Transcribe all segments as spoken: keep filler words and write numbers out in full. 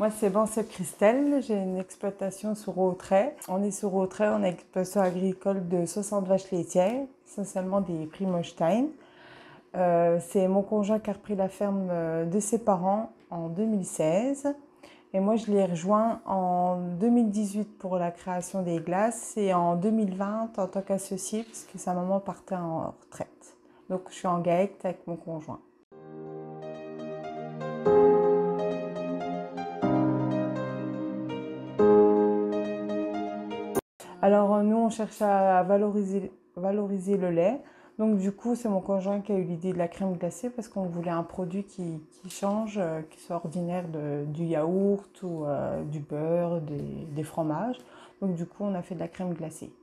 Moi, c'est Banseb Christelle, j'ai une exploitation sur Autrey. On est sur Autrey, on a une exploitation agricole de soixante vaches laitières, essentiellement des Primostein. Euh, c'est mon conjoint qui a repris la ferme de ses parents en deux mille seize. Et moi, je l'ai rejoint en deux mille dix-huit pour la création des glaces et en deux mille vingt en tant qu'associé parce que sa maman partait en retraite. Donc, je suis en GAEC avec mon conjoint. Alors, nous, on cherche à valoriser, valoriser le lait. Donc, du coup, c'est mon conjoint qui a eu l'idée de la crème glacée parce qu'on voulait un produit qui, qui change, euh, qui soit ordinaire de, du yaourt ou euh, du beurre, des, des fromages. Donc, du coup, on a fait de la crème glacée.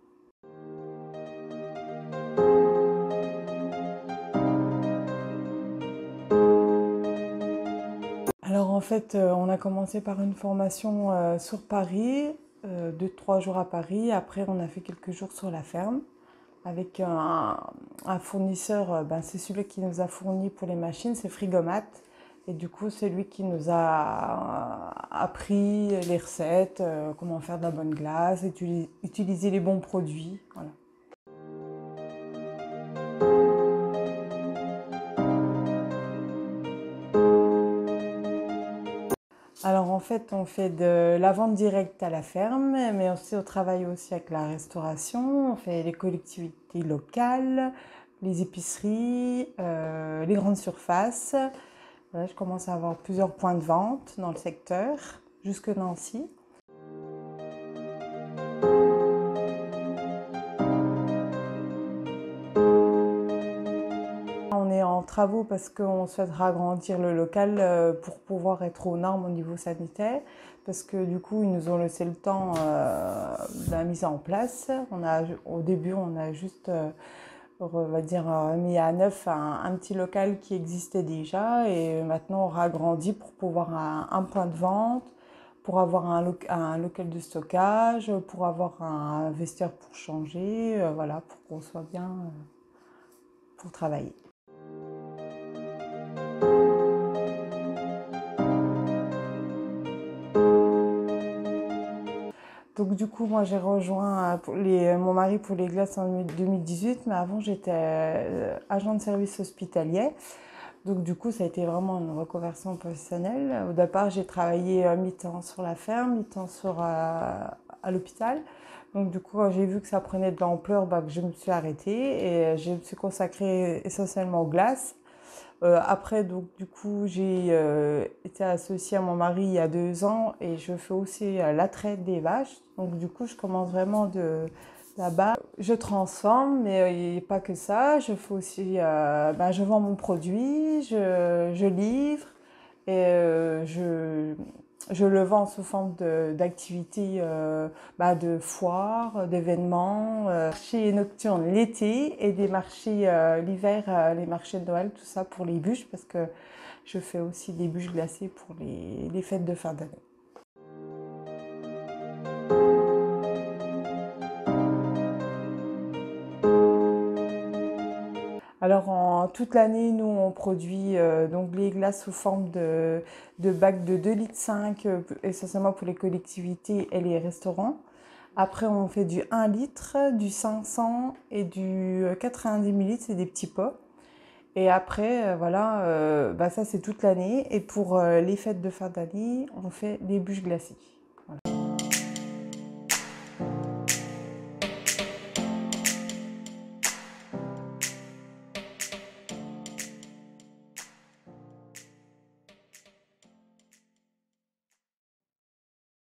Alors, en fait, euh, on a commencé par une formation euh, sur Paris, euh, deux, trois jours à Paris. Après, on a fait quelques jours sur la ferme avec un, un fournisseur, ben c'est celui qui nous a fourni pour les machines, c'est Frigomat. Et du coup, c'est lui qui nous a appris les recettes, euh, comment faire de la bonne glace, utiliser, utiliser les bons produits. Voilà. Alors en fait, on fait de la vente directe à la ferme, mais aussi on travaille aussi avec la restauration, on fait les collectivités locales, les épiceries, euh, les grandes surfaces. Voilà, je commence à avoir plusieurs points de vente dans le secteur, jusque Nancy. On est en travaux parce qu'on souhaitera agrandir le local pour pouvoir être aux normes au niveau sanitaire. Parce que du coup, ils nous ont laissé le temps euh, de la mise en place. On a, au début, on a juste, euh, on va dire, mis à neuf un, un petit local qui existait déjà. Et maintenant, on aura agrandi pour pouvoir un, un point de vente, pour avoir un, lo un local de stockage, pour avoir un vestiaire pour changer, euh, voilà, pour qu'on soit bien euh, pour travailler. Donc du coup, moi j'ai rejoint les, mon mari pour les glaces en deux mille dix-huit, mais avant j'étais euh, agent de service hospitalier. Donc du coup, ça a été vraiment une reconversion professionnelle. Au départ, j'ai travaillé à mi-temps sur la ferme, mi-temps sur, euh, à l'hôpital. Donc du coup, quand j'ai vu que ça prenait de l'ampleur, bah, que je me suis arrêtée et je me suis consacrée essentiellement aux glaces. Euh, après, donc, du coup, j'ai euh, été associée à mon mari il y a deux ans et je fais aussi euh, la traite des vaches. Donc, du coup, je commence vraiment de là-bas. Je transforme, mais euh, pas que ça. Je fais aussi, euh, ben, je vends mon produit, je, je livre et euh, je, je le vends sous forme d'activités, euh, bah, de foires, d'événements, euh, marchés nocturnes l'été et des marchés euh, l'hiver, euh, les marchés de Noël, tout ça pour les bûches parce que je fais aussi des bûches glacées pour les, les fêtes de fin d'année. Alors en toute l'année, nous on produit euh, donc les glaces sous forme de, de bacs de deux virgule cinq litres, euh, essentiellement pour les collectivités et les restaurants. Après on fait du un litre, du cinq cents et du quatre-vingt-dix millilitres, c'est des petits pots. Et après, euh, voilà, euh, bah ça c'est toute l'année. Et pour euh, les fêtes de fin d'année, on fait des bûches glacées.